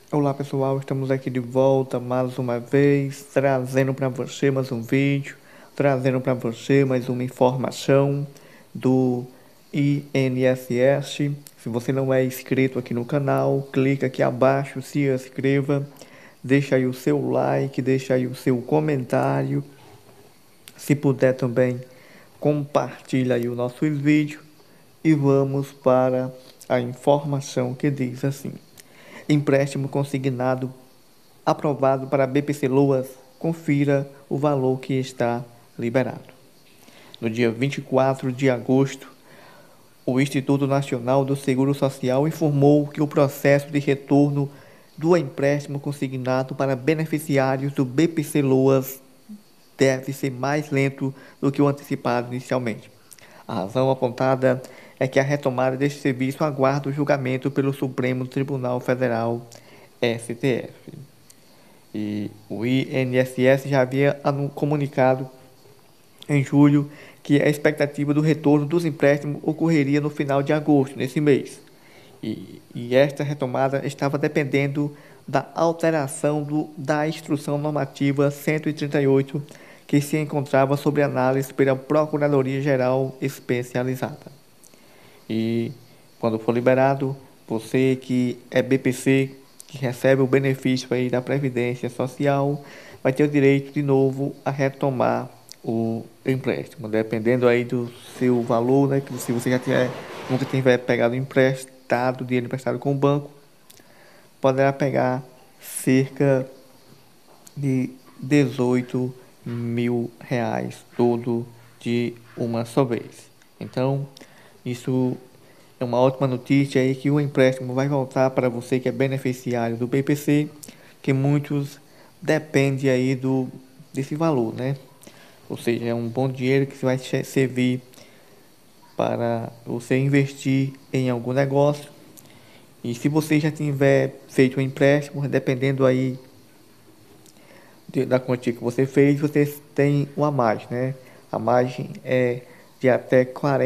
Olá pessoal, estamos aqui de volta mais uma vez, trazendo para você mais um vídeo, trazendo para você mais uma informação do INSS. Se você não é inscrito aqui no canal, clica aqui abaixo, se inscreva, deixa aí o seu like, deixa aí o seu comentário. Se puder também, compartilha aí o nosso vídeo e vamos para a informação que diz assim: empréstimo consignado aprovado para BPC Loas, confira o valor que está liberado. No dia 24 de agosto, o Instituto Nacional do Seguro Social informou que o processo de retorno do empréstimo consignado para beneficiários do BPC Loas deve ser mais lento do que o antecipado inicialmente. A razão apontada é que a retomada deste serviço aguarda o julgamento pelo Supremo Tribunal Federal, STF. E o INSS já havia comunicado em julho que a expectativa do retorno dos empréstimos ocorreria no final de agosto, nesse mês. E esta retomada estava dependendo da alteração da Instrução Normativa 138, que se encontrava sob análise pela Procuradoria-Geral Especializada. E quando for liberado, você que é BPC, que recebe o benefício aí da Previdência Social, vai ter o direito de novo a retomar o empréstimo, dependendo aí do seu valor, né? Que se você já nunca tiver pegado emprestado, dinheiro emprestado com o banco, poderá pegar cerca de 18 mil reais, tudo de uma só vez. Então, isso é uma ótima notícia aí, que o empréstimo vai voltar para você que é beneficiário do BPC, que muitos dependem aí desse valor, né? Ou seja, é um bom dinheiro que vai servir para você investir em algum negócio. E se você já tiver feito um empréstimo, dependendo aí da quantia que você fez, você tem uma margem, né? A margem é de até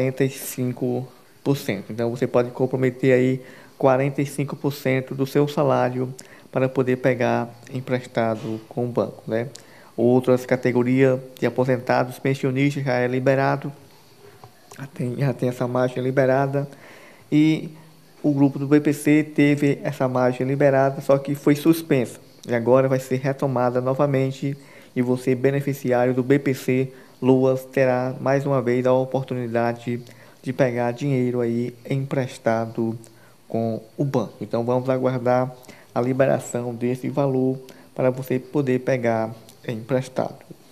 45%. Então você pode comprometer aí 45% do seu salário para poder pegar emprestado com o banco, né? Outras categorias de aposentados, pensionistas já é liberado, já tem essa margem liberada. E o grupo do BPC teve essa margem liberada, só que foi suspensa. E agora vai ser retomada novamente, e você, beneficiário do BPC Luas, terá mais uma vez a oportunidade de pegar dinheiro aí emprestado com o banco. Então vamos aguardar a liberação desse valor para você poder pegar emprestado.